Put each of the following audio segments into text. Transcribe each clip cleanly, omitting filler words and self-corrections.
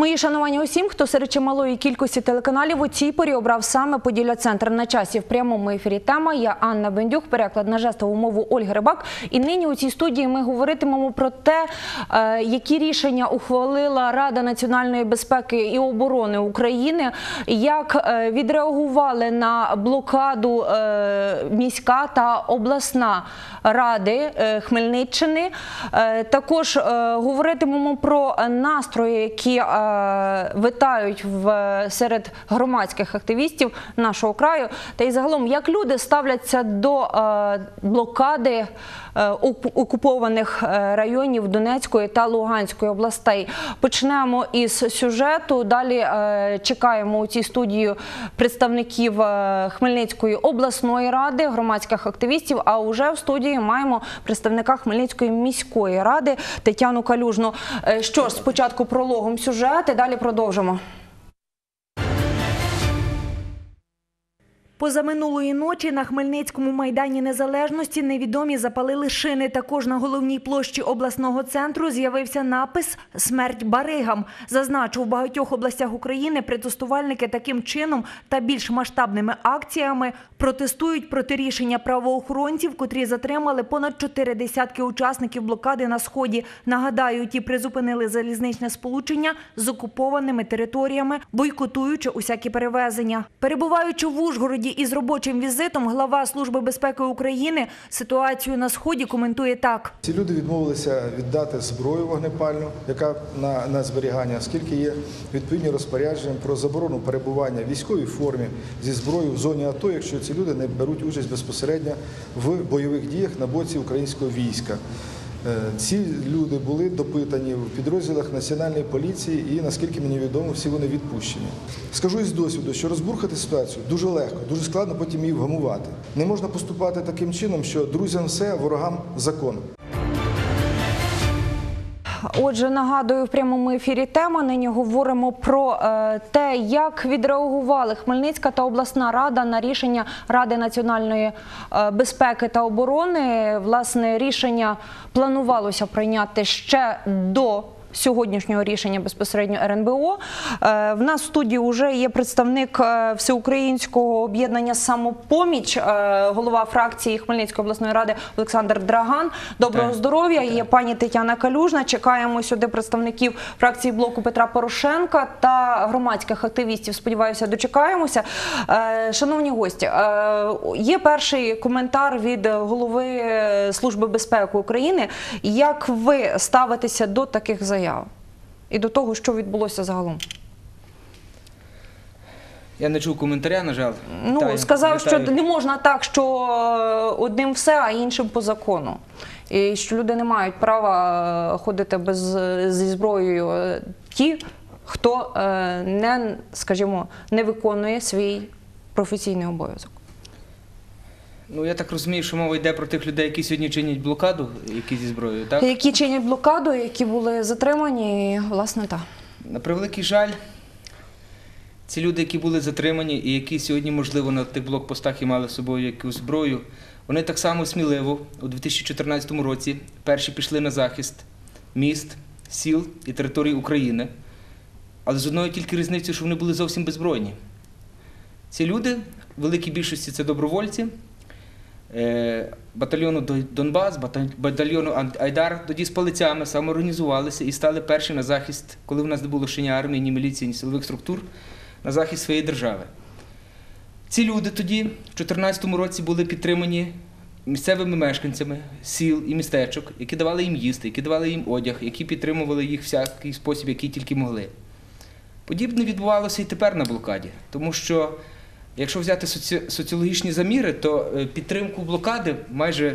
Мої шанування усім, хто серед чималої кількості телеканалів у цій порі обрав саме Поділля-центр. На часі в прямому ефірі тема. Я Анна Бендюк, переклад на жестову мову Ольги Рибак. І нині у цій студії ми говоритимемо про те, які рішення ухвалила Рада національної безпеки і оборони України, як відреагували на блокаду міська та обласна ради Хмельниччини. Також говоритимемо про настрої, які витають серед громадських активістів нашого краю, та й загалом, як люди ставляться до блокади окупованих районів Донецької та Луганської областей. Почнемо із сюжету, далі чекаємо у цій студії представників Хмельницької обласної ради, громадських активістів, а уже в студії маємо представника Хмельницької міської ради Тетяну Калюжну. Що ж, спочатку прологом сюжет і далі продовжимо. Позаминулої ночі на Хмельницькому майдані Незалежності невідомі запалили шини. Також на головній площі обласного центру з'явився напис «Смерть баригам». Зазначу, в багатьох областях України протестувальники таким чином та більш масштабними акціями протестують проти рішення правоохоронців, котрі затримали понад 4 десятки учасників блокади на Сході. Нагадаю, ті призупинили залізничне сполучення з окупованими територіями, бойкотуючи усякі перевезення. Перебуваючи в Ужгороді із робочим візитом, глава Служби безпеки України ситуацію на Сході коментує так. Ці люди відмовилися віддати зброю вогнепальну, яка на зберігання, оскільки є відповідні розпорядження про заборону перебування в військовій формі зі зброєю в зоні АТО, якщо ці люди не беруть участь безпосередньо в бойових діях на боці українського війська. Ці люди були допитані в підрозділах Національної поліції і, наскільки мені відомо, всі вони відпущені. Скажу із досвіду, що розбурхати ситуацію дуже легко, дуже складно потім її вгамувати. Не можна поступати таким чином, що друзям все, ворогам закон. Отже, нагадую, в прямому ефірі тема. Нині говоримо про те, як відреагували Хмельницька та обласна рада на рішення Ради національної безпеки та оборони. Власне, рішення планувалося прийняти ще до сьогоднішнього рішення безпосередньо РНБО. В нас в студії вже є представник Всеукраїнського об'єднання «Самопоміч», голова фракції Хмельницької обласної ради Олександр Драган. Доброго здоров'я. Є пані Тетяна Калюжна. Чекаємо сюди представників фракції блоку Петра Порошенка та громадських активістів. Сподіваюся, дочекаємося. Шановні гості, є перший коментар від голови Служби безпеки України. Як ви ставитеся до таких заяв? І до того, що відбулося загалом. Я не чув коментаря, на жаль. Сказав, що не можна так, що одним все, а іншим по закону. І що люди не мають права ходити зі зброєю ті, хто не виконує свій професійний обов'язок. Ну, я так розумію, що мова йде про тих людей, які сьогодні чинять блокаду, які зі зброєю, так? Які чинять блокаду, які були затримані, і, власне, так. На превеликий жаль, ці люди, які були затримані і які сьогодні, можливо, на тих блокпостах і мали з собою якусь зброю, вони так само сміливо у 2014 році перші пішли на захист міст, сіл і територій України, але з одною тільки різницею, що вони були зовсім беззбройні. Ці люди, в великій більшості це добровольці, батальйону Донбас, батальйону Айдар, тоді з палицями самоорганізувалися і стали перші на захист, коли в нас не було ще ні армії, ні міліції, ні силових структур, на захист своєї держави. Ці люди тоді, в 2014 році, були підтримані місцевими мешканцями сіл і містечок, які давали їм їсти, які давали їм одяг, які підтримували їх в всякий спосіб, який тільки могли. Подібне відбувалося і тепер на блокаді, тому що якщо взяти соціологічні заміри, то підтримку блокади майже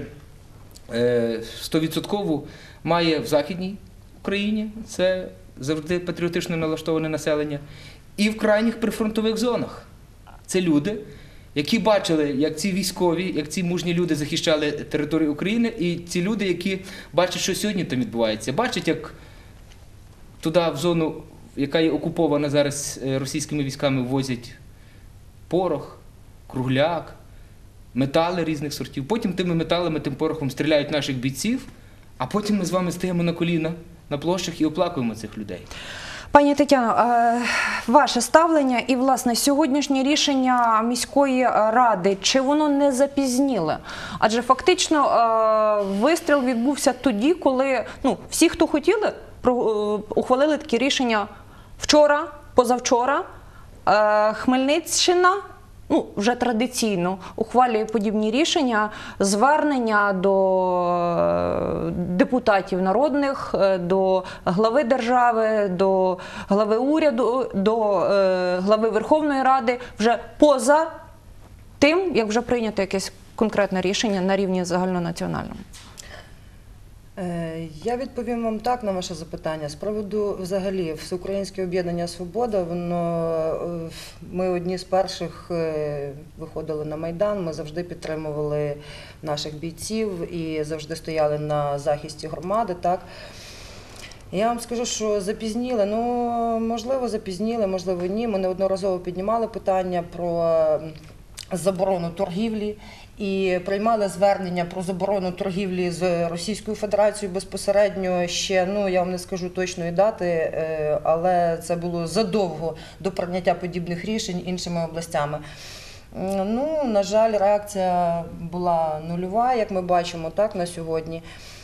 100% має в Західній Україні, це завжди патріотично налаштоване населення, і в крайніх прифронтових зонах. Це люди, які бачили, як ці військові, як ці мужні люди захищали територію України, і ці люди, які бачать, що сьогодні там відбувається, бачать, як туди, в зону, яка є окупована зараз російськими військами, ввозять порох, кругляк, метали різних сортів. Потім тими металами, тим порохом стріляють наших бійців, а потім ми з вами стаємо на коліна на площах і оплакуємо цих людей. Пані Тетяно, ваше ставлення і, власне, сьогоднішнє рішення міської ради, чи воно не запізніле? Адже фактично вистріл відбувся тоді, коли всі, хто хотіли, ухвалили такі рішення вчора, позавчора. Хмельниччина вже традиційно ухвалює подібні рішення, звернення до депутатів народних, до глави держави, до глави уряду, до глави Верховної Ради, вже поза тим, як вже прийнято якесь конкретне рішення на рівні загальнонаціональному. Я відповім вам так на ваше запитання. З приводу взагалі Всеукраїнське об'єднання «Свобода», ми одні з перших виходили на Майдан, ми завжди підтримували наших бійців і завжди стояли на захисті громади. Так? Я вам скажу, що запізніли, можливо запізніли, можливо ні. Ми неодноразово піднімали питання про заборону торгівлі і приймали звернення про заборону торгівлі з Російською Федерацією безпосередньо ще, я вам не скажу точної дати, але це було задовго до прийняття подібних рішень іншими областями. На жаль, реакція була нульова, як ми бачимо, так, на сьогодні.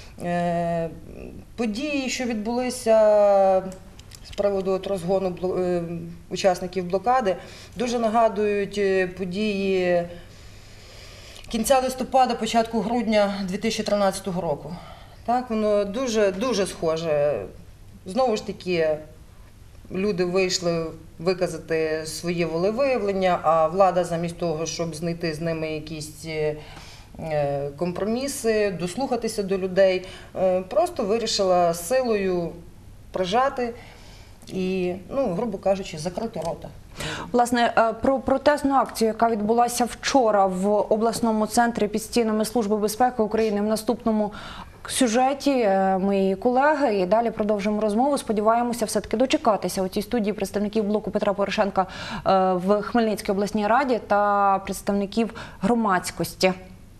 Події, що відбулися з приводу розгону учасників блокади, дуже нагадують події кінця листопада, початку грудня 2013 року. Так, воно дуже схоже. Знову ж таки, люди вийшли виказати своє волевиявлення, а влада замість того, щоб знайти з ними якісь компроміси, дослухатися до людей, просто вирішила силою прижати і, грубо кажучи, закрити рота. Власне, про протестну акцію, яка відбулася вчора в обласному центрі під стінами Служби безпеки України, в наступному сюжеті мої колеги. І далі продовжимо розмову. Сподіваємося все-таки дочекатися у цій студії представників блоку Петра Порошенка в Хмельницькій обласній раді та представників громадськості.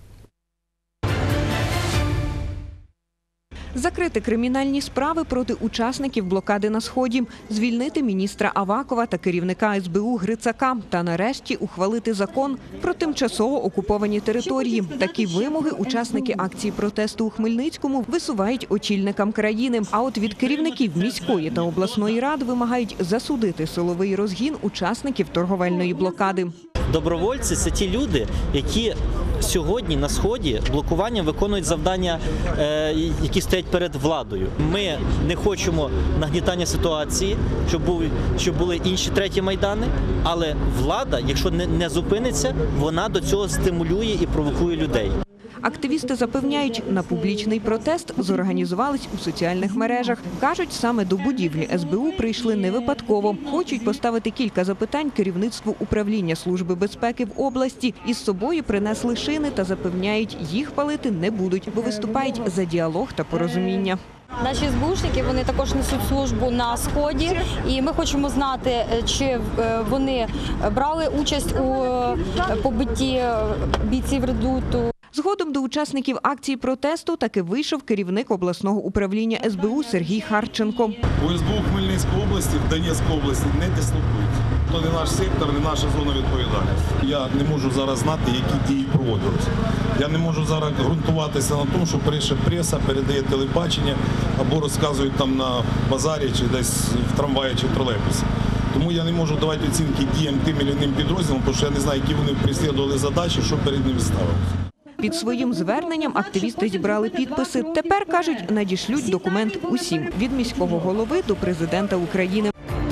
Закрити кримінальні справи проти учасників блокади на Сході, звільнити міністра Авакова та керівника СБУ Грицака та нарешті ухвалити закон про тимчасово окуповані території. Такі вимоги учасники акції протесту у Хмельницькому висувають очільникам країни. А от від керівників міської та обласної рад вимагають засудити силовий розгін учасників торговельної блокади. Добровольці – це ті люди, які сьогодні на Сході блокуванням виконують завдання, які стоять перед владою. Ми не хочемо нагнітання ситуації, щоб були інші треті майдани, але влада, якщо не зупиниться, вона до цього стимулює і провокує людей. Активісти запевняють, на публічний протест зорганізувались у соціальних мережах. Кажуть, саме до будівлі СБУ прийшли не випадково. Хочуть поставити кілька запитань керівництву управління Служби безпеки в області. Із собою принесли шини та запевняють, їх палити не будуть, бо виступають за діалог та порозуміння. Наші СБУшники, вони також несуть службу на Сході, і ми хочемо знати, чи вони брали участь у побитті бійців редуту. Згодом до учасників акції протесту таки вийшов керівник обласного управління СБУ Сергій Харченко. У СБУ Хмельницької області, в Донецькій області не дислокують. То не наш сектор, не наша зона відповідальності. Я не можу зараз знати, які дії проводилися. Я не можу зараз ґрунтуватися на тому, що преса передає телебачення або розказують там на базарі, чи десь в трамваї, чи в тролейбусі. Тому я не можу давати оцінки діям тим чи іншим підрозділам, тому що я не знаю, які вони переслідували задачі, що перед ними ставили. Під своїм зверненням активісти зібрали підписи. Тепер, кажуть, надішлють документ усім – від міського голови до президента України.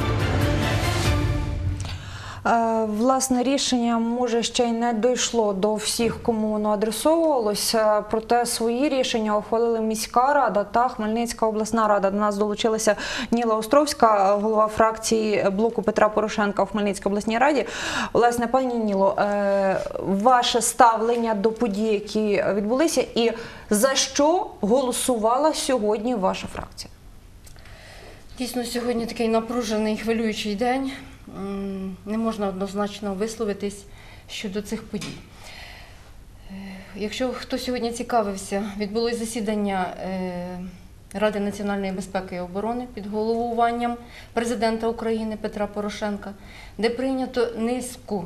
Власне, рішення, може, ще й не дійшло до всіх, кому воно адресовувалося, проте свої рішення ухвалили міська рада та Хмельницька обласна рада. До нас долучилася Ніла Островська, голова фракції блоку Петра Порошенка у Хмельницькій обласній раді. Власне, пані Ніло, ваше ставлення до подій, які відбулися, і за що голосувала сьогодні ваша фракція? Дійсно, сьогодні такий напружений, хвилюючий день. Не можна однозначно висловитись щодо цих подій. Якщо хто сьогодні цікавився, відбулось засідання Ради національної безпеки і оборони під головуванням президента України Петра Порошенка, де прийнято низку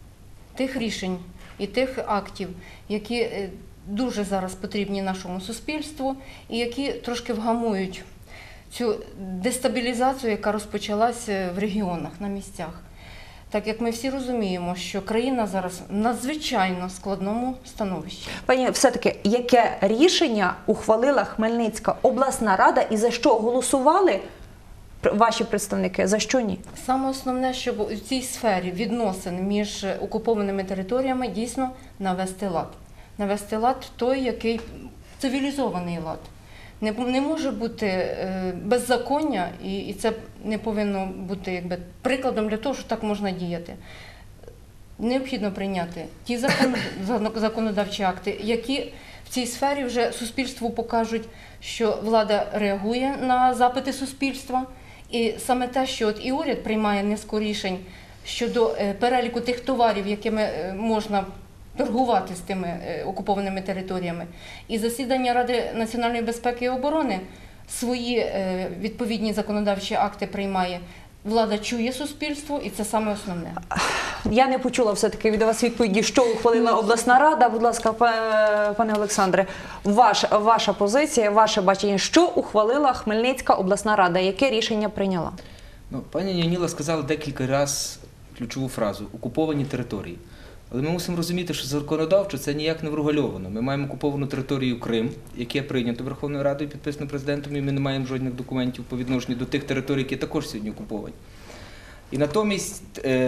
тих рішень і тих актів, які дуже зараз потрібні нашому суспільству і які трошки вгамують цю дестабілізацію, яка розпочалася в регіонах, на місцях. Так як ми всі розуміємо, що країна зараз в надзвичайно складному становищі. Пані, все-таки, яке рішення ухвалила Хмельницька обласна рада і за що голосували ваші представники, за що ні? Саме основне, щоб у цій сфері відносин між окупованими територіями дійсно навести лад. Навести лад той, який цивілізований лад. Не може бути беззаконня, і це не повинно бути прикладом для того, що так можна діяти. Необхідно прийняти ті законодавчі акти, які в цій сфері вже суспільству покажуть, що влада реагує на запити суспільства. І саме те, що і уряд приймає низку рішень щодо переліку тих товарів, якими можна торгувати з тими окупованими територіями. І засідання Ради національної безпеки і оборони свої відповідні законодавчі акти приймає. Влада чує суспільство, і це саме основне. Я не почула все-таки від вас відповіді, що ухвалила обласна рада. Будь ласка, пане Олександре, ваша позиція, ваше бачення, що ухвалила Хмельницька обласна рада, яке рішення прийняла? Пані Нініла сказала декілька разів ключову фразу – окуповані території. Але ми мусимо розуміти, що законодавчо це ніяк не врегульовано. Ми маємо окуповану територію Крим, яке прийнято Верховною Радою, підписано президентом, і ми не маємо жодних документів по відношенню до тих територій, які також сьогодні окуповані. І натомість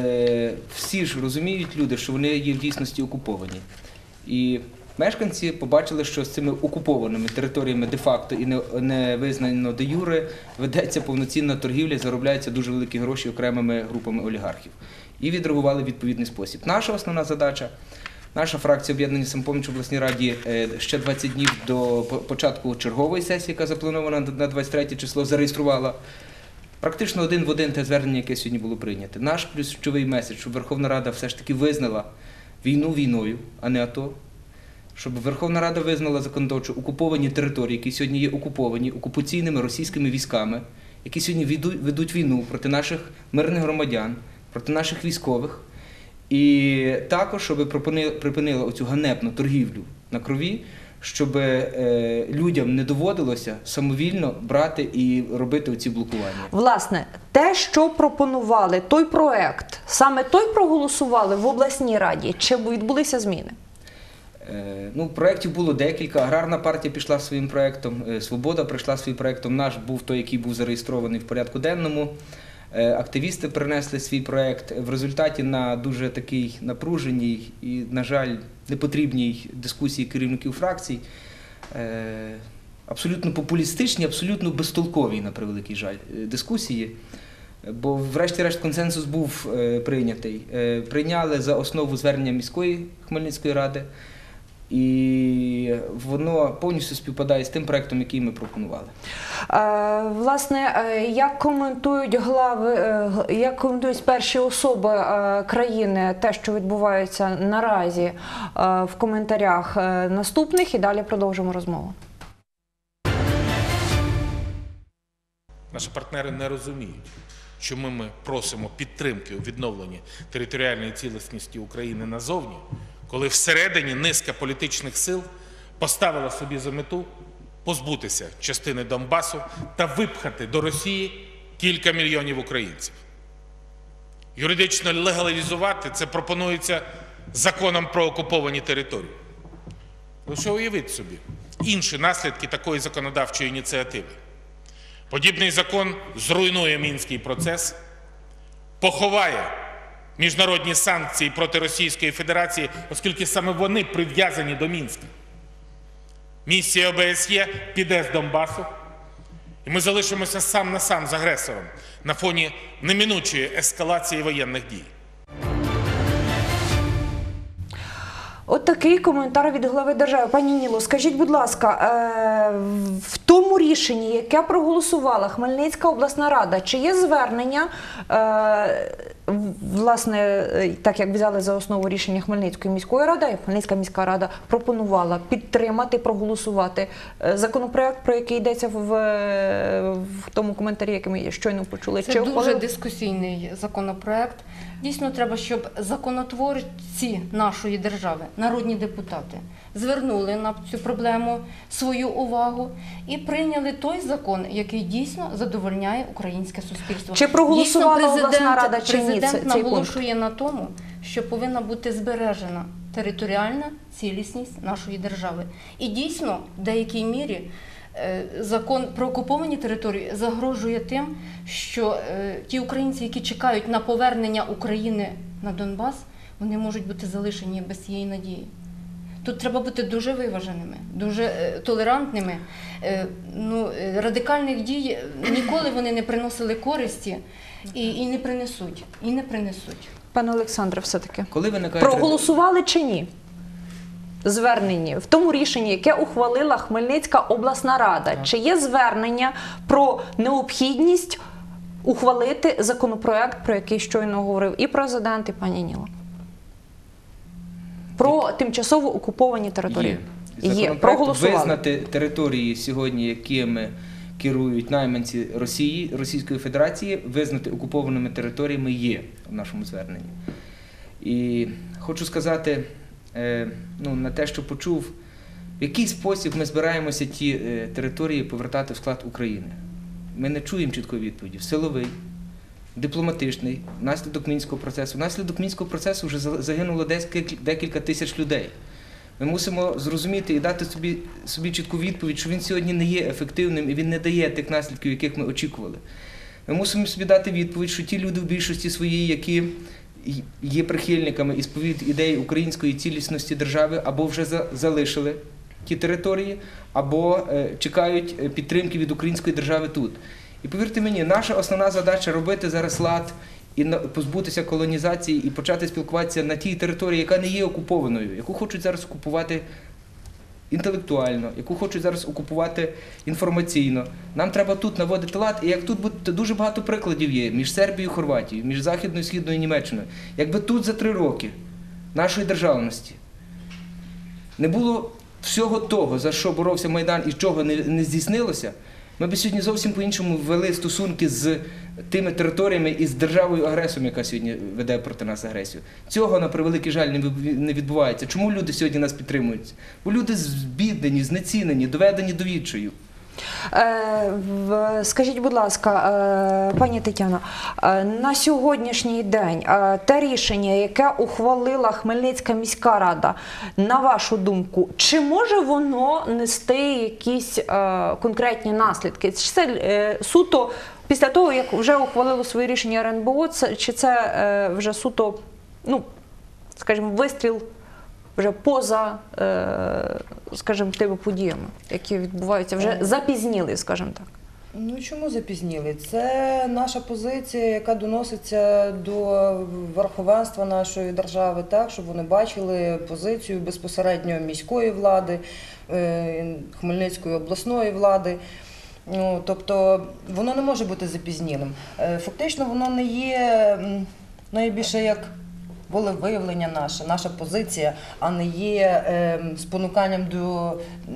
всі ж розуміють люди, що вони є в дійсності окуповані. І мешканці побачили, що з цими окупованими територіями де-факто і не визнано де-юре ведеться повноцінна торгівля, заробляються дуже великі гроші окремими групами олігархів. І відреагували в відповідний спосіб. Наша основна задача, наша фракція «Об'єднання «Самопоміч» в обласній раді ще 20 днів до початку чергової сесії, яка запланована на 23 число, зареєструвала практично один в один те звернення, яке сьогодні було прийнято. Наш ключовий меседж, щоб Верховна Рада все ж таки визнала війну війною, а не АТО, щоб Верховна Рада визнала законодавчо окуповані території, які сьогодні є окуповані окупаційними російськими військами, які сьогодні ведуть війну проти наших мирних громадян, проти наших військових, і також, щоб припинила оцю ганебну торгівлю на крові, щоб людям не доводилося самовільно брати і робити оці блокування. Власне, те, що пропонували, той проект, саме той проголосували в обласній раді, чи відбулися зміни? Проєктів було декілька. Аграрна партія пішла своїм проєктом, Свобода прийшла своїм проєктом, наш був той, який був зареєстрований в порядку денному. Активісти принесли свій проєкт. В результаті на дуже такій напруженій і, на жаль, непотрібній дискусії керівників фракцій, абсолютно популістичні, абсолютно безтолкові, на превеликий жаль, дискусії, бо врешті-решт консенсус був прийнятий. Прийняли за основу звернення міської Хмельницької ради, і воно повністю співпадає з тим проєктом, який ми пропонували. Власне, як коментують перші особи країни те, що відбувається наразі в коментарях наступних, і далі продовжимо розмову. Наші партнери не розуміють, чому ми просимо підтримки у відновленні територіальної цілісності України назовні, коли всередині низка політичних сил поставила собі за мету позбутися частини Донбасу та випхати до Росії кілька мільйонів українців. Юридично легалізувати це пропонується законом про окуповані території. Лише уявіть собі інші наслідки такої законодавчої ініціативи. Подібний закон зруйнує Мінський процес, поховає міжнародні санкції проти Російської Федерації, оскільки саме вони прив'язані до Мінська. Місія ОБСЄ піде з Донбасу, і ми залишимося сам на сам з агресором на фоні неминучої ескалації воєнних дій. От такий коментар від глави держави. Пані Ніло, скажіть, будь ласка, в тому рішенні, яке проголосувала Хмельницька обласна рада, чи є звернення власне, так як взяли за основу рішення Хмельницької міської ради, і Хмельницька міська рада пропонувала підтримати, проголосувати законопроект, про який йдеться в тому коментарі, який ми щойно почули. Це дуже дискусійний законопроект. Дійсно, треба, щоб законотворці нашої держави, народні депутати, звернули на цю проблему свою увагу і прийняли той закон, який дійсно задовольняє українське суспільство. Чи проголосувала Дійсно, обласна рада чи ні президент цей пункт? наголошує на тому, що повинна бути збережена територіальна цілісність нашої держави. І дійсно, в деякій мірі, закон про окуповані території загрожує тим, що ті українці, які чекають на повернення України на Донбас, вони можуть бути залишені без цієї надії. Тут треба бути дуже виваженими, дуже толерантними. Радикальних дій ніколи вони не приносили користі і не принесуть. І не принесуть. Пане Олександре, все-таки, Коли проголосували чи ні? Зверненні в тому рішенні, яке ухвалила Хмельницька обласна рада, чи є звернення про необхідність ухвалити законопроект, про який щойно говорив і президент, і пані Ніла? Про тимчасово окуповані території. Є. Проголосували. Визнати території сьогодні, якими керують найманці Російської Федерації, визнати окупованими територіями є в нашому зверненні. І хочу сказати, на те, що почув, в який спосіб ми збираємося ті території повертати в склад України. Ми не чуємо чіткої відповіді. Силовий, дипломатичний, внаслідок Мінського процесу. Внаслідок Мінського процесу вже загинуло декілька тисяч людей. Ми мусимо зрозуміти і дати собі чітку відповідь, що він сьогодні не є ефективним і він не дає тих наслідків, яких ми очікували. Ми мусимо собі дати відповідь, що ті люди в більшості своїй, які є прихильниками і сповідують ідеї української цілісності держави, або вже залишили ті території, або чекають підтримки від української держави тут. І повірте мені, наша основна задача – робити зараз лад і позбутися колонізації і почати спілкуватися на тій території, яка не є окупованою, яку хочуть зараз окупувати інтелектуально, яку хочуть зараз окупувати інформаційно. Нам треба тут наводити лад, і як тут дуже багато прикладів є між Сербією і Хорватією, між Західною і Східною Німеччиною. Якби тут за 3 роки нашої державності не було всього того, за що боровся Майдан і чого не здійснилося, ми б сьогодні зовсім по-іншому ввели стосунки з тими територіями і з державою-агресором, яка сьогодні веде проти нас агресію. Цього, на превеликий жаль, не відбувається. Чому люди сьогодні нас підтримують? Бо люди збіднені, знецінені, доведені до відчаю. Скажіть, будь ласка, пані Тетяно, на сьогоднішній день те рішення, яке ухвалила Хмельницька міська рада, на вашу думку, чи може воно нести якісь конкретні наслідки? Чи це суто після того, як вже ухвалило своє рішення РНБО, чи це вже суто, скажімо, вистріл вже поза, скажімо, тими подіями, які відбуваються, вже запізніли, скажімо так? Чому запізніли? Це наша позиція, яка доноситься до верховенства нашої держави, так, щоб вони бачили позицію безпосередньо міської влади, Хмельницької обласної влади. Тобто воно не може бути запізнілим. Фактично воно не є найбільше як волевиявлення наша позиція, а не є спонуканням до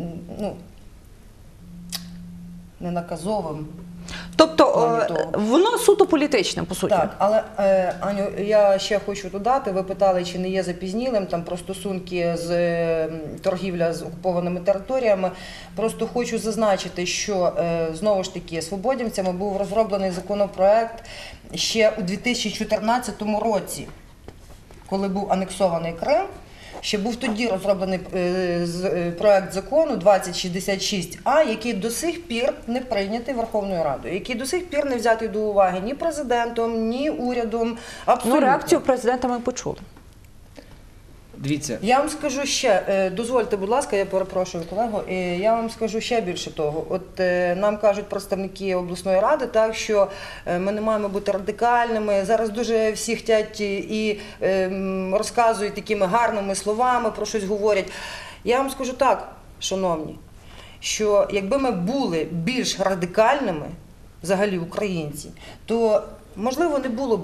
ненаказовим. Тобто воно суто політичне, по суті. Так, але, Аню, я ще хочу додати, ви питали, чи не є запізнілим там про стосунки з торгівля з окупованими територіями. Просто хочу зазначити, що, знову ж таки, свободівцями був розроблений законопроект ще у 2014 році, коли був анексований Крим. Ще був тоді розроблений проект закону 2066А, який до сих пір не прийнятий Верховною Радою, який до сих пір не взятий до уваги ні президентом, ні урядом. Абсолютно. Реакцію президента ми почули. Дивіться. Я вам скажу ще, дозвольте, будь ласка, я перепрошую колегу, я вам скажу ще більше того. От нам кажуть представники обласної ради, так, що ми не маємо бути радикальними. Зараз дуже всі хочуть і розказують такими гарними словами, про щось говорять. Я вам скажу так, шановні, що якби ми були більш радикальними, взагалі українці, то, можливо, не було би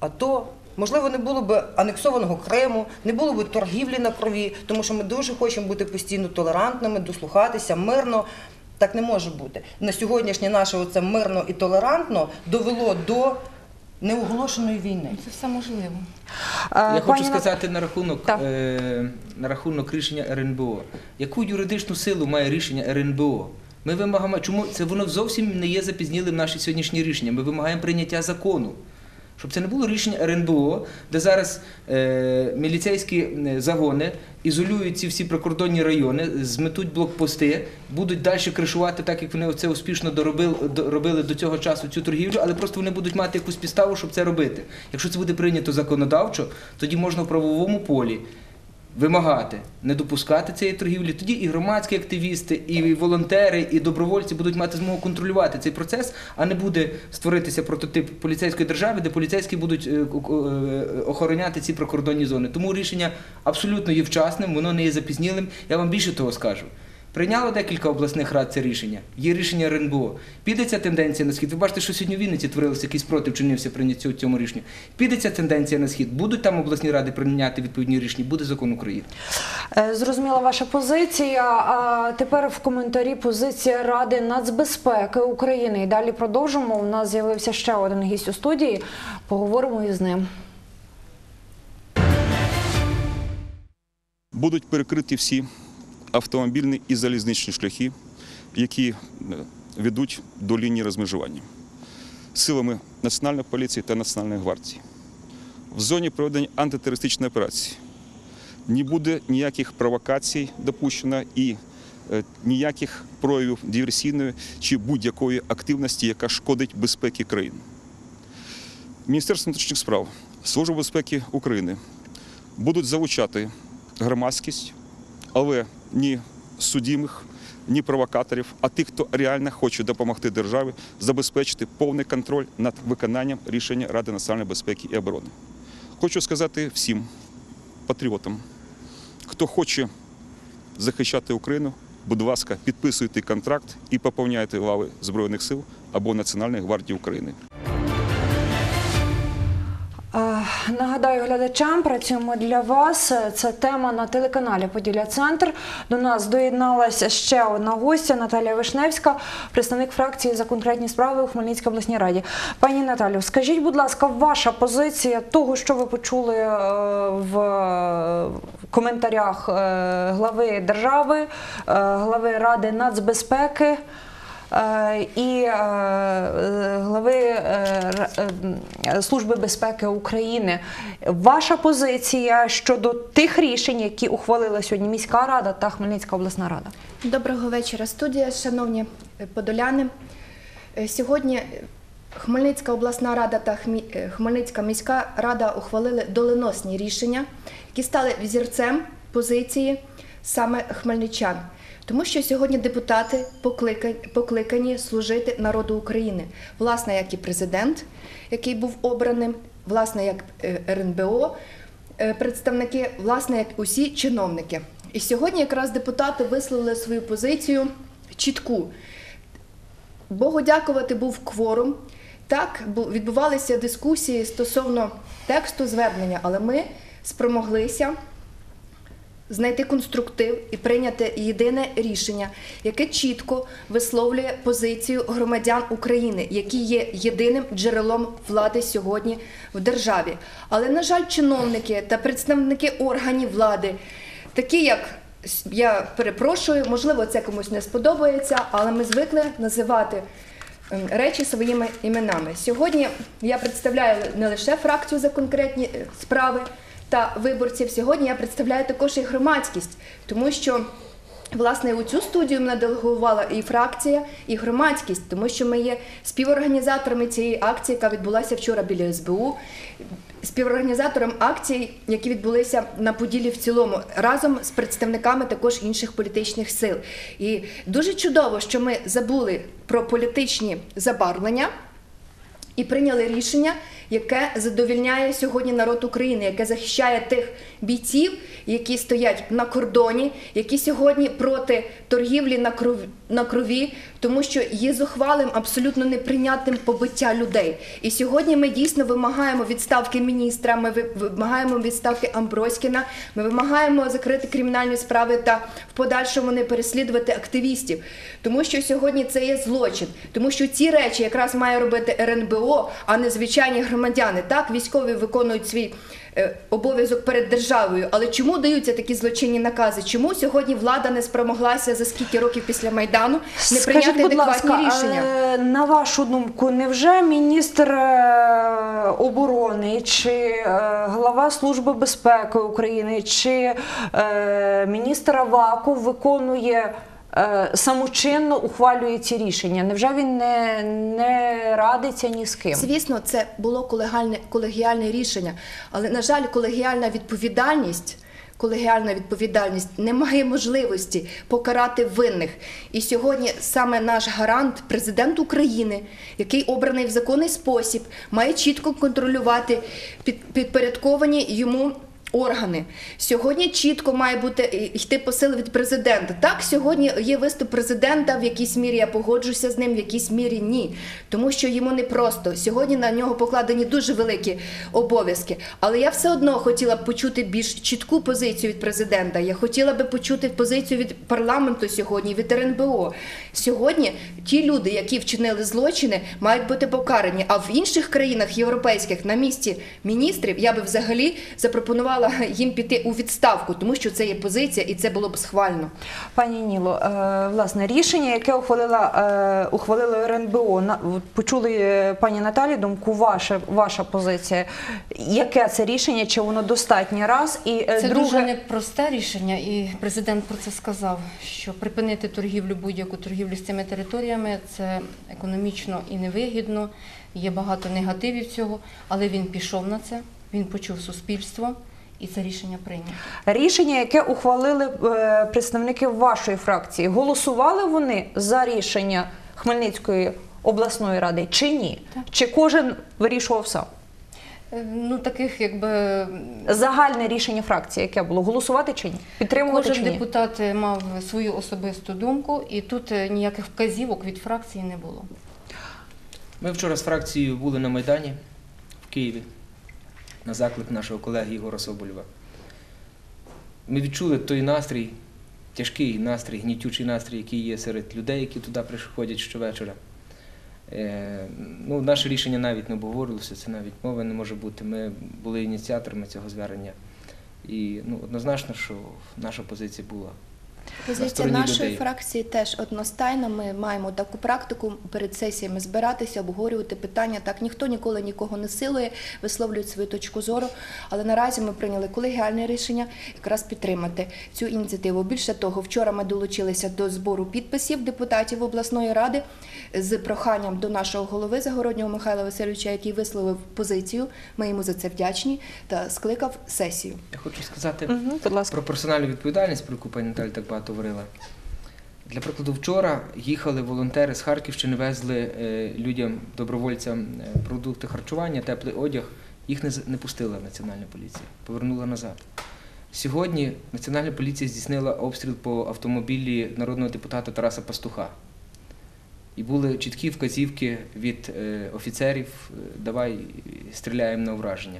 АТО. Можливо, не було б анексованого Криму, не було б торгівлі на крові, тому що ми дуже хочемо бути постійно толерантними, дослухатися мирно. Так не може бути. На сьогоднішнє наше оце мирно і толерантно довело до неоголошеної війни. Це все можливо. Я хочу сказати на рахунок рішення РНБО. Яку юридичну силу має рішення РНБО? Ми вимагаємо, чому це воно зовсім не є запізнілим наше сьогоднішнє рішення. Ми вимагаємо прийняття закону. Щоб це не було рішення РНБО, де зараз міліцейські загони ізолюють ці всі прикордонні райони, зметуть блокпости, будуть далі кришувати, так як вони це успішно робили до цього часу цю торгівлю, але просто вони будуть мати якусь підставу, щоб це робити. Якщо це буде прийнято законодавчо, тоді можна в правовому полі вимагати, не допускати цієї торгівлі, тоді і громадські активісти, і волонтери, і добровольці будуть мати змогу контролювати цей процес, а не буде створитися прототип поліцейської держави, де поліцейські будуть охороняти ці прикордонні зони. Тому рішення абсолютно є вчасним, воно не є запізнілим. Я вам більше того скажу. Прийняло декілька обласних рад це рішення, є рішення РНБО. Піде ця тенденція на схід. Ви бачите, що сьогодні в Вінниці творилося, якийсь спротив чинився прийняттю цьому рішенню. Піде ця тенденція на схід, будуть там обласні ради прийняти відповідні рішення, буде закон України. Зрозуміла ваша позиція. А тепер в коментарі позиція Ради нацбезпеки України. І далі продовжимо. У нас з'явився ще один гість у студії. Поговоримо із ним. Будуть перекриті всі автомобільні і залізничні шляхи, які ведуть до лінії розмежування силами Національної поліції та Національної гвардії. В зоні проведення антитерористичної операції не буде ніяких провокацій допущено і ніяких проявів диверсійної чи будь-якої активності, яка шкодить безпеці країни. Міністерство внутрішніх справ, Служба безпеки України будуть залучати громадськість, але ні судимих, ні провокаторів, а тих, хто реально хоче допомогти державі забезпечити повний контроль над виконанням рішення Ради національної безпеки і оборони. Хочу сказати всім патріотам, хто хоче захищати Україну, будь ласка, підписуйте контракт і поповняйте лави Збройних сил або Національної гвардії України. Нагадаю глядачам, працюємо для вас. Це тема на телеканалі «Поділля-Центр». До нас доєдналася ще одна гостя Наталія Вишневська, представник фракції «За конкретні справи» у Хмельницькій обласній раді. Пані Наталю, скажіть, будь ласка, ваша позиція того, що ви почули в коментарях глави держави, глави Ради нацбезпеки і глави Служби безпеки України. Ваша позиція щодо тих рішень, які ухвалила сьогодні міська рада та Хмельницька обласна рада? Доброго вечора, студія, шановні подоляни. Сьогодні Хмельницька обласна рада та Хмельницька міська рада ухвалили доленосні рішення, які стали взірцем позиції саме хмельничан. Тому що сьогодні депутати покликані служити народу України. Власне, як і президент, який був обраним, власне, як РНБО, представники, власне, як усі чиновники. І сьогодні якраз депутати висловили свою позицію чітку. Богу дякувати, був кворум. Так, відбувалися дискусії стосовно тексту звернення, але ми спромоглися знайти конструктив і прийняти єдине рішення, яке чітко висловлює позицію громадян України, які є єдиним джерелом влади сьогодні в державі. Але, на жаль, чиновники та представники органів влади, такі як, я перепрошую, можливо, це комусь не сподобається, але ми звикли називати речі своїми іменами. Сьогодні я представляю не лише фракцію «За конкретні справи» та виборців, сьогодні я представляю також і громадськість, тому що, власне, у цю студію мене делегувала і фракція, і громадськість, тому що ми є співорганізаторами цієї акції, яка відбулася вчора біля СБУ, співорганізатором акцій, які відбулися на Поділлі в цілому, разом з представниками також інших політичних сил. І дуже чудово, що ми забули про політичні забарвлення і прийняли рішення, яке задовільняє сьогодні народ України, яке захищає тих бійців, які стоять на кордоні, які сьогодні проти торгівлі на крові, тому що є зухвалим, абсолютно неприйнятним побиття людей. І сьогодні ми дійсно вимагаємо відставки міністра, ми вимагаємо відставки Амброськіна, ми вимагаємо закрити кримінальні справи та в подальшому не переслідувати активістів. Тому що сьогодні це є злочин, тому що ці речі якраз має робити РНБО, а не звичайні громадяни. Так, військові виконують свій обов'язок перед державою, але чому даються такі злочинні накази? Чому сьогодні влада не спромоглася за скільки років після Майдану не прийняти адекватні рішення? На вашу думку, невже міністр оборони, чи глава Служби безпеки України, чи міністр Аваков виконує самочинно, ухвалює ці рішення? Невже він не радиться ні з ким? Звісно, це було колегіальне рішення, але, на жаль, колегіальна відповідальність не має можливості покарати винних. І сьогодні саме наш гарант, президент України, який обраний в законний спосіб, має чітко контролювати підпорядковані йому органи. Сьогодні чітко має йти посил від президента. Так, сьогодні є виступ президента, в якійсь мірі я погоджуся з ним, в якійсь мірі ні. Тому що йому непросто. Сьогодні на нього покладені дуже великі обов'язки. Але я все одно хотіла б почути більш чітку позицію від президента. Я хотіла б почути позицію від парламенту сьогодні, від РНБО. Сьогодні ті люди, які вчинили злочини, мають бути покарані. А в інших країнах європейських на місці міністрів я би взагалі запропонувала їм піти у відставку, тому що це є позиція і це було б схвально. Пані Ніло, власне, рішення, яке ухвалило РНБО, почули, пані Наталі, думку, ваша позиція. Яке це рішення, чи воно достатнє? Раз. І це друге... дуже непросте рішення, і президент про це сказав, що припинити торгівлю, будь-яку торгівлю з цими територіями, це економічно і невигідно, є багато негативів цього, але він пішов на це, він почув суспільство. І це рішення прийнято. Рішення, яке ухвалили представники вашої фракції, голосували вони за рішення Хмельницької обласної ради чи ні? Так. Чи кожен вирішував сам? Ну, таких, якби... Загальне рішення фракції, яке було, голосувати чи ні? Підтримувати чи ні? Кожен депутат мав свою особисту думку, і тут ніяких вказівок від фракції не було. Ми вчора з фракцією були на Майдані в Києві на заклик нашого колеги Ігора Соболєва. Ми відчули той настрій, тяжкий настрій, гнітючий настрій, який є серед людей, які туди приходять щовечора. Наше рішення навіть не обговорювалося, це навіть мови не може бути. Ми були ініціаторами цього звернення. І однозначно, що наша позиція була. Позиція нашої фракції теж одностайна. Ми маємо таку практику перед сесіями збиратися, обговорювати питання. Так, ніхто ніколи нікого не силує, висловлюють свою точку зору. Але наразі ми прийняли колегіальне рішення якраз підтримати цю ініціативу. Більше того, вчора ми долучилися до збору підписів депутатів обласної ради з проханням до нашого голови Загороднього Михайла Васильовича, який висловив позицію. Ми йому за це вдячні та скликав сесію. Я хочу сказати про персональну відповідальність, про яку пані Наталя так багато говорила. Для прикладу, вчора їхали волонтери з Харківщини, везли людям, добровольцям продукти харчування, теплий одяг. Їх не пустила Національна поліція, повернула назад. Сьогодні Національна поліція здійснила обстріл по автомобілі народного депутата Тараса Пастуха. І були чіткі вказівки від офіцерів: давай стріляємо на ураження.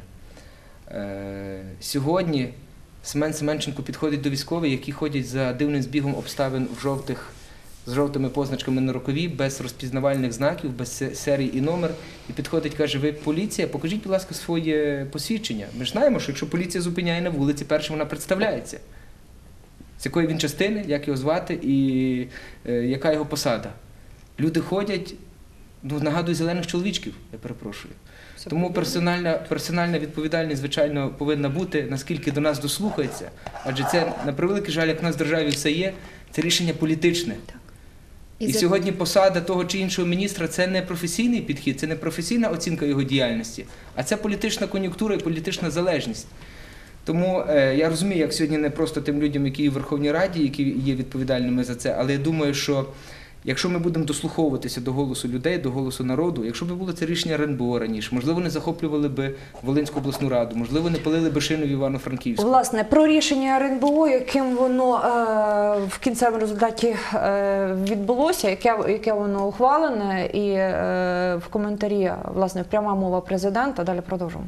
Сьогодні Семен Семенченко підходить до військових, які ходять за дивним збігом обставин з жовтими позначками на рукаві, без розпізнавальних знаків, без серії і номер, і підходить, каже: ви поліція, покажіть, будь ласка, своє посвідчення. Ми ж знаємо, що якщо поліція зупиняє на вулиці, перше вона представляється. З якої він частини, як його звати і яка його посада. Люди ходять, нагадую, зелених чоловічків, я перепрошую. Тому персональна відповідальність, звичайно, повинна бути, наскільки до нас дослухається. Адже це, на превеликий жаль, як в нас в державі все є, це рішення політичне. І сьогодні посада того чи іншого міністра – це не професійний підхід, це не професійна оцінка його діяльності, а це політична кон'юнктура і політична залежність. Тому я розумію, як сьогодні не просто тим людям, які є в Верховній Раді, які є відповідальними за це, але я думаю, що Якщо ми будемо дослуховуватися до голосу людей, до голосу народу, якщо б було це рішення РНБО раніше, можливо, не захоплювали б Волинську обласну раду, можливо, не палили б шину в Івано-Франківську. Власне, про рішення РНБО, яким воно в кінцевому результаті відбулося, яке воно ухвалене, і в коментарі, власне, пряма мова президента. Далі продовжуємо.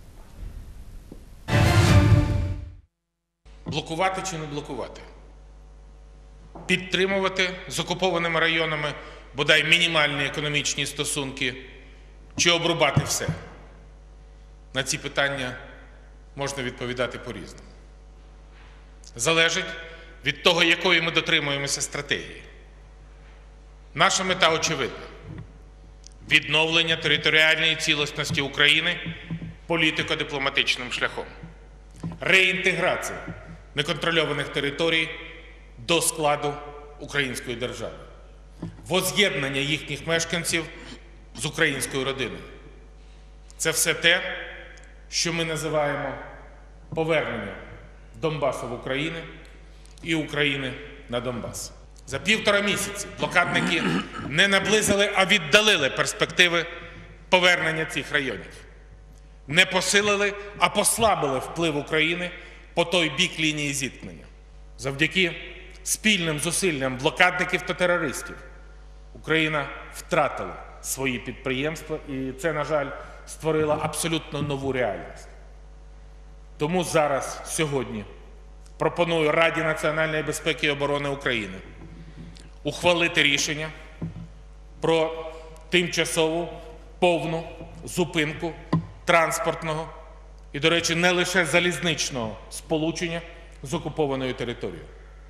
Блокувати чи не блокувати? Підтримувати з окупованими районами бодай мінімальні економічні стосунки чи обрубати все? На ці питання можна відповідати по-різному. Залежить від того, якої ми дотримуємося стратегії. Наша мета очевидна – відновлення територіальної цілісності України політико-дипломатичним шляхом, реінтеграція неконтрольованих територій до складу української держави, воз'єднання їхніх мешканців з українською родиною. Це все те, що ми називаємо поверненням Донбасу в Україну і України на Донбас. За 1,5 місяці блокадники не наблизили, а віддалили перспективи повернення цих районів. Не посилили, а послабили вплив України по той бік лінії зіткнення. Завдяки спільним зусиллям блокадників та терористів Україна втратила свої підприємства, і це, на жаль, створило абсолютно нову реальність. Тому зараз, сьогодні, пропоную Раді національної безпеки і оборони України ухвалити рішення про тимчасову повну зупинку транспортного і, до речі, не лише залізничного сполучення з окупованою територією.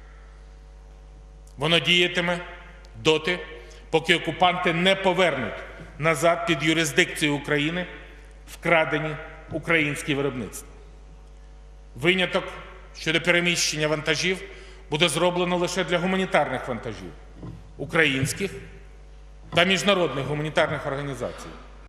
Воно діятиме доти, поки окупанти не повернуть назад під юрисдикцію України вкрадені українські виробництва. Виняток щодо переміщення вантажів буде зроблено лише для гуманітарних вантажів українських та міжнародних гуманітарних організацій.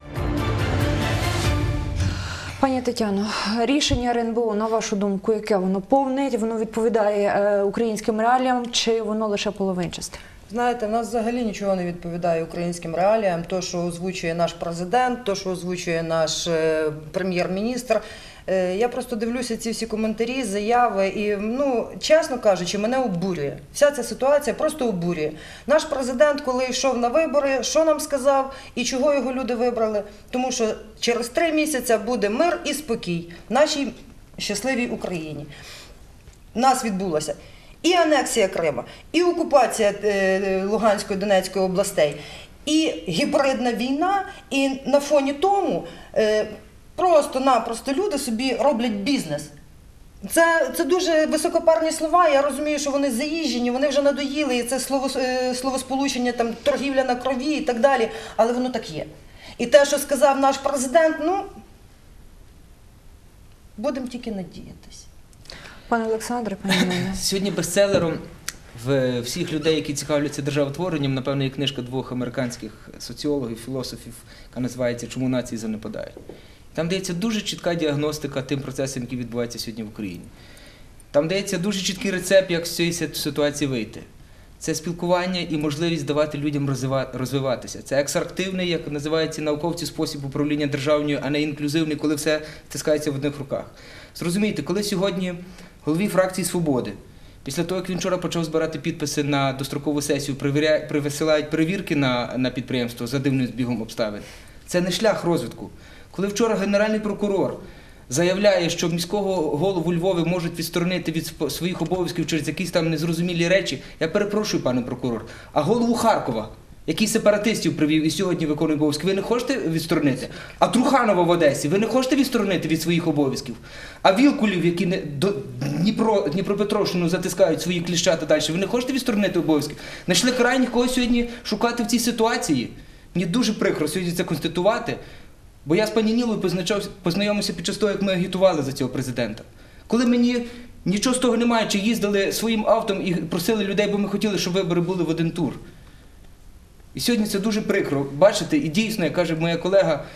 Пані Тетяно, рішення РНБО, на вашу думку, яке воно повне, воно відповідає українським реаліям, чи воно лише половинчасте? Знаєте, в нас взагалі нічого не відповідає українським реаліям. То, що озвучує наш президент, то, що озвучує наш прем'єр-міністр. Я просто дивлюся ці всі коментарі, заяви і, чесно кажучи, мене обурює. Вся ця ситуація просто обурює. Наш президент, коли йшов на вибори, що нам сказав і чого його люди вибрали? Тому що через 3 місяці буде мир і спокій в нашій щасливій Україні. У нас відбулося і анексія Крима, і окупація Луганської, Донецької областей, і гібридна війна, і на фоні тому просто-напросто люди собі роблять бізнес. Це дуже високопарні слова, я розумію, що вони заїжджені, вони вже надоїли, і це словосполучення, там, торгівля на крові і так далі, але воно так є. І те, що сказав наш президент, будемо тільки надіятись. Пане Олександре, пані Ніна. Сьогодні бестселером в всіх людей, які цікавляться державотворенням, напевно, є книжка 2 американських соціологів, філософів, яка називається «Чому нації занепадають?». Там дається дуже чітка діагностика тим процесам, які відбуваються сьогодні в Україні. Там дається дуже чіткий рецепт, як з цієї ситуації вийти. Це спілкування і можливість давати людям розвиватися. Це екстрактивний, як називають ці науковці, спосіб управління державною, а не інклюзивний, коли все стискається в одних руках. Зрозумійте, коли сьогодні голові фракції «Свободи», після того, як він вчора почав збирати підписи на дострокову сесію, висилають перевірки на підприємство за дивним збігом обставин, це не шлях розвитку. Коли вчора Генеральний прокурор заявляє, що міського голову Львова можуть відсторонити від своїх обов'язків через якісь там незрозумілі речі, я перепрошую, пане прокурор, а голову Харкова, який сепаратистів привів і сьогодні виконує обов'язки, ви не хочете відсторонити? А Труханова в Одесі, ви не хочете відсторонити від своїх обов'язків? А Вілкулів, які Дніпропетровщину затискають свої кліщата далі, ви не хочете відсторонити обов'язків? Знайшли крайніх кого сьогодні шукати в цій ситуації? Мені дуже прикро сьогодні це констатувати. Бо я з пані Нілою познайомився під час того, як ми агітували за цього президента. Коли мені нічого з того немає, чи їздили своїм автом і просили людей, бо ми хотіли, щоб вибори були в один тур. І сьогодні це дуже прикро бачити, і дійсно, як каже моя колега,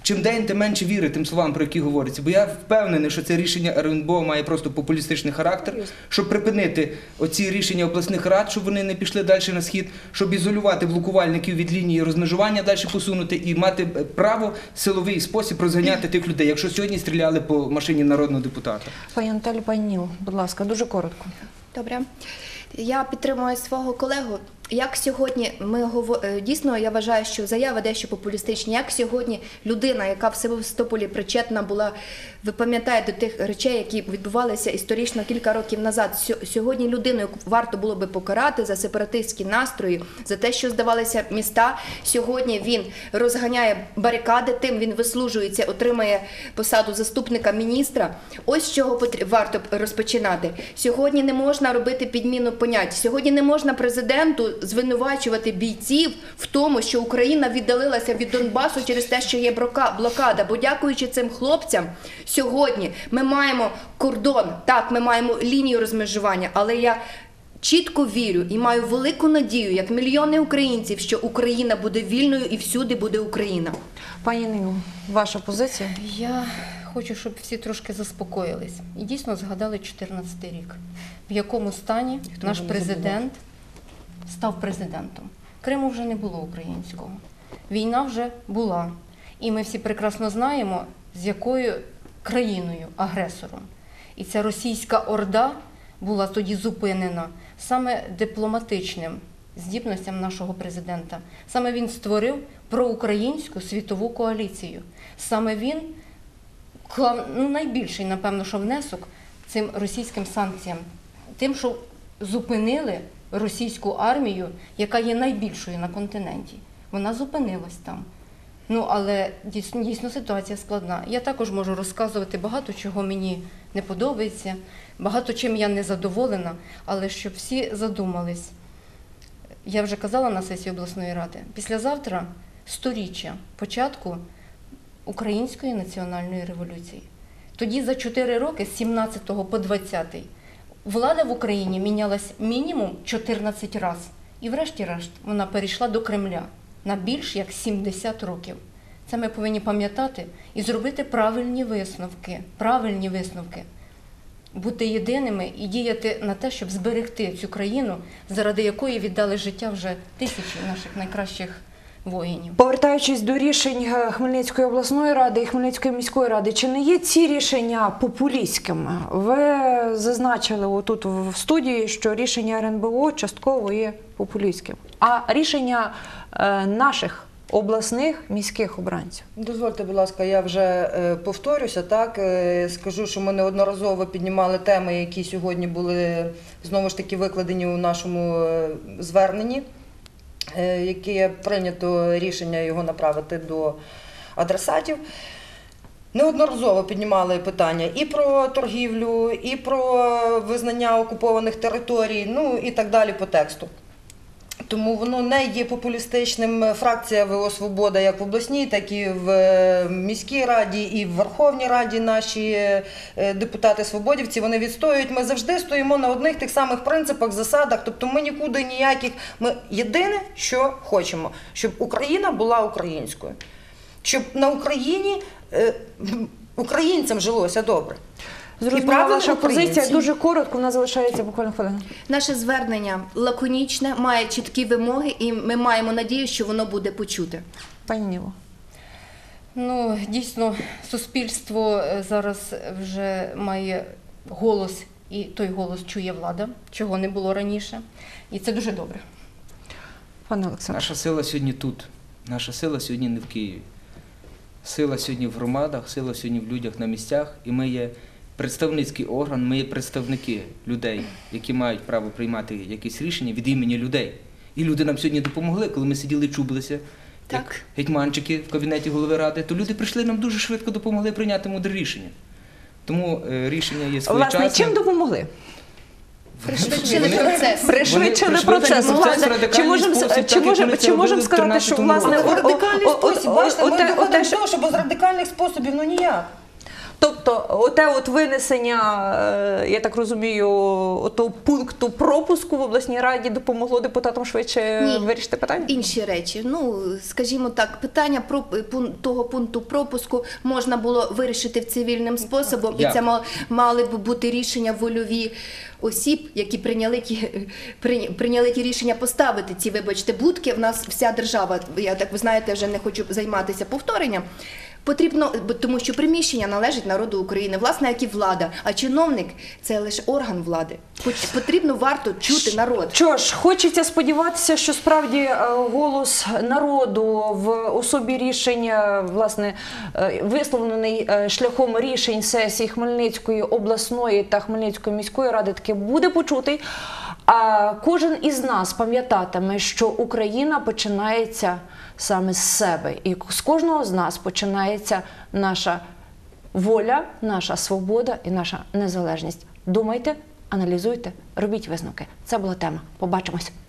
чим день, тим менше віри тим словам, про які говориться. Бо я впевнений, що це рішення РНБО має просто популістичний характер, щоб припинити оці рішення обласних рад, щоб вони не пішли далі на схід, щоб ізолювати блокувальників від лінії розмежування, далі посунути і мати право силовий спосіб розганяти тих людей, якщо сьогодні стріляли по машині народного депутата. Пані Наталі, пані Ніл, будь ласка, дуже коротко. Добре. Я підтримую свого колегу. Як сьогодні дійсно, я вважаю, що заява дещо популістична. Як сьогодні людина, яка в Севастополі причетна була, ви пам'ятаєте тих речей, які відбувалися історично кілька років назад. Сьогодні людину, яку варто було би покарати за сепаратистські настрої, за те, що здавалися міста. Сьогодні він розганяє барикади, тим він вислужується, отримає посаду заступника міністра. Ось з чого варто розпочинати. Сьогодні не можна робити підміну понять. Сьогодні не можна президенту звинувачувати бійців в тому, що Україна віддалилася від Донбасу через те, що є блокада. Бо дякуючи цим хлопцям, сьогодні ми маємо кордон, так, ми маємо лінію розмежування, але я чітко вірю і маю велику надію, як мільйони українців, що Україна буде вільною і всюди буде Україна. Пані Ніл, ваша позиція? Я хочу, щоб всі трошки заспокоїлись і дійсно згадали 2014 рік, в якому стані наш президент став президентом. Криму вже не було українського. Війна вже була. І ми всі прекрасно знаємо, з якою країною, агресором. І ця російська орда була тоді зупинена саме дипломатичним здібностям нашого президента. Саме він створив проукраїнську світову коаліцію. Саме він вклав найбільший, напевно, що внесок цим російським санкціям. Тим, що зупинили російську армію, яка є найбільшою на континенті. Вона зупинилась там. Але дійсно ситуація складна. Я також можу розказувати багато, чого мені не подобається, багато чим я не задоволена, але щоб всі задумались. Я вже казала на сесії обласної ради, післязавтра 100-річчя початку Української національної революції. Тоді за 4 роки, з 17-го по 20-й, влада в Україні мінялась мінімум 14 разів. І врешті-решт вона перейшла до Кремля на більш як 70 років. Це ми повинні пам'ятати і зробити правильні висновки. Бути єдиними і діяти на те, щоб зберегти цю країну, заради якої віддали життя вже тисячі наших найкращих воїнів. Повертаючись до рішень Хмельницької обласної ради і Хмельницької міської ради, чи не є ці рішення популістськими? Ви зазначили отут в студії, що рішення РНБО частково є популістським. А рішення наших обласних міських обранців? Дозвольте, будь ласка, я вже повторюся, так, скажу, що ми неодноразово піднімали теми, які сьогодні були знову ж таки викладені у нашому зверненні, яке прийнято рішення його направити до адресатів. Неодноразово піднімали питання і про торгівлю, і про визнання окупованих територій, і так далі по тексту. Тому воно не є популістичним. Фракція ВО «Свобода» як в обласній, так і в міській раді, і в Верховній Раді наші депутати-свободівці, вони відстоюють. Ми завжди стоїмо на одних тих самих принципах, засадах, тобто ми нікуди ніяких. Ми єдине, що хочемо, щоб Україна була українською, щоб на Україні українцям жилося добре. Зрозуміла ваша позиція. Дуже коротко, в нас залишається буквально хвилина. Наше звернення лаконічне, має чіткі вимоги, і ми маємо надію, що воно буде почуте. Пані Ніло. Дійсно, суспільство зараз вже має голос, і той голос чує влада, чого не було раніше. І це дуже добре. Пане Олександр. Наша сила сьогодні тут. Наша сила сьогодні не в Києві. Сила сьогодні в громадах, сила сьогодні в людях на місцях. І ми є представницький орган, ми є представники людей, які мають право приймати якісь рішення від імені людей. І люди нам сьогодні допомогли, коли ми сиділи і чубилися, як гетьманчики в кабінеті голови ради, то люди прийшли, нам дуже швидко допомогли прийняти мудре рішення. Тому рішення є своєчасне. Власне, чим допомогли? Пришвидшили процес. Пришвидшили процес. Чи можемо сказати, що, власне, радикальний спосіб, бачите, ми доходимо до того, що без радикальних способів, ніяк. Тобто оте от винесення, я так розумію, отого пункту пропуску в обласній раді допомогло депутатам швидше вирішити питання? Інші речі. Ну, скажімо так, питання про того пункту пропуску можна було вирішити цивільним способом, і це мали б бути рішення вольові осіб, які прийняли ті рішення поставити ці, вибачте, будки. В нас вся держава, я так, ви знаєте, вже не хочу займатися повторенням, потрібно, тому що приміщення належить народу України, власне, як і влада, а чиновник – це лише орган влади. Потрібно, варто чути народ. Що ж, хочеться сподіватися, що справді голос народу в особі рішення, власне, висловлений шляхом рішень сесії Хмельницької обласної та Хмельницької міської ради, таки буде почутий. А кожен із нас пам'ятатиме, що Україна починається саме з себе. І з кожного з нас починається наша воля, наша свобода і наша незалежність. Думайте, аналізуйте, робіть висновки. Це була тема. Побачимось.